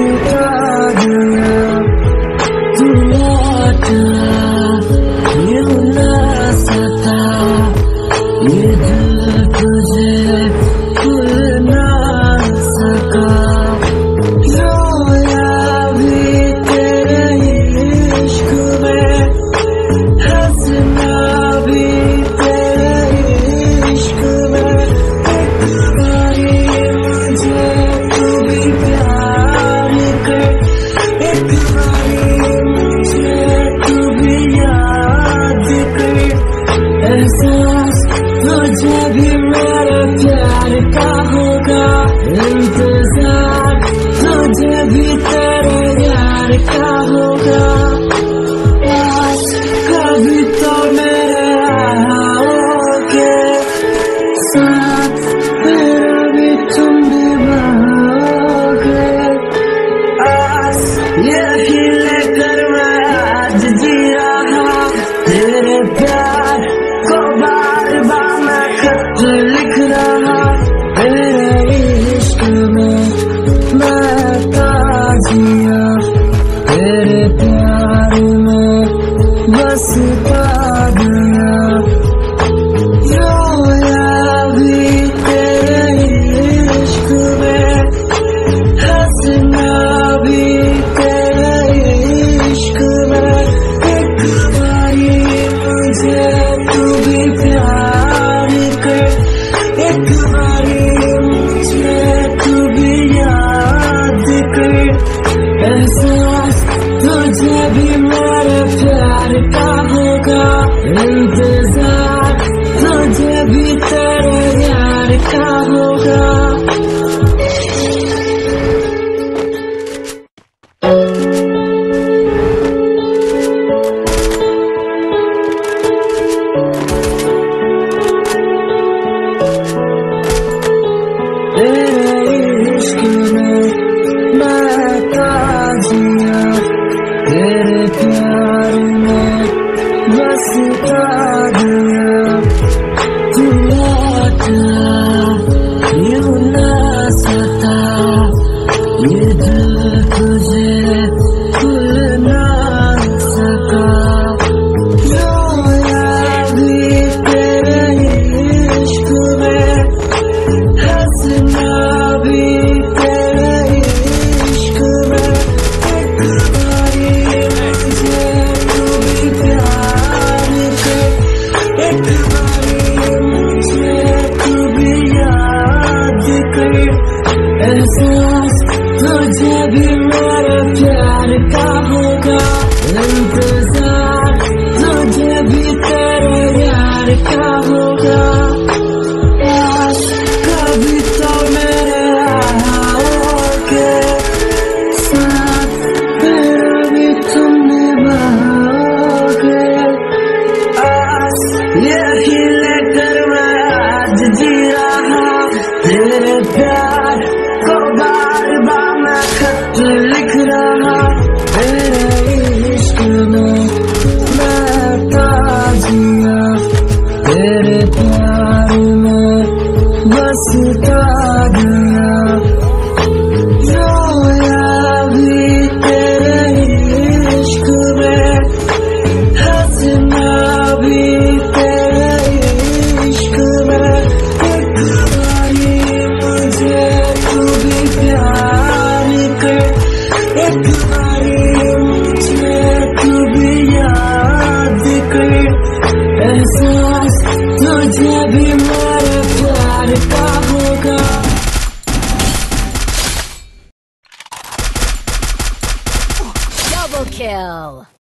बसता गया तू लौटा यूं ना सता ये दिल तुझे भूल ना सका रोया भी तेरे इश्क में हंसना भी तेरे इश्क में एक बारी मुझे तू भी प्यार कर एक बारी मुझे तू भी याद कर एहसास तुझे भी मेरे प्यार का होगा इंतजार तुझे भी तेरे यार का होगा आज कभी तो मेरे आओगे साथ मेरा भी तुम निभाओगे आज यही लेकर मैं आज जी रहा तेरे प्यार को बार बार मैं खत लिख रहा तेरे इश्क में मैं ताजिया तेरे प्यार में बसता गया रोया भी तेरे इश्क में हंसना भी तेरे इश्क में एक बारी मुझे तू भी प्यार कर एक बारी मुझे तू भी याद कर एहसास तुझे भी मेरे प्यार का होगा इंतजार तुझे भी तेरे यार का होगा तेरे इश्क में मैं ताजिया तेरे प्यार में बसता गया तू लौटा यूं ना सता ये दिल तुझे भूल ना सका रोया भी तेरे इश्क में हंसना भी तेरे इश्क में एक बारी मुझे तू भी प्यार कर एक बारी मुझे तू भी याद कर एहसास तुझे भी मेरे प्यार का होगा इंतजार तुझे भी तेरे यार का होगा आज कभी तो मेरे आओगे साथ मेरा भी तुम निभाओगे आज यही लेकर मैं आज जी रहा तेरे प्यार को बार बार मैं खत लिख रहा तेरे इश्क में मैं ताजिया तेरे प्यार में बसता गया रोया भी तेरे इश्क में हंसना भी तेरे इश्क में एक बारी मुझे तू भी प्यार कर एक बारी मुझे तू भी याद कर एहसास तुझे भी मेरे प्यार का होगा Double kill.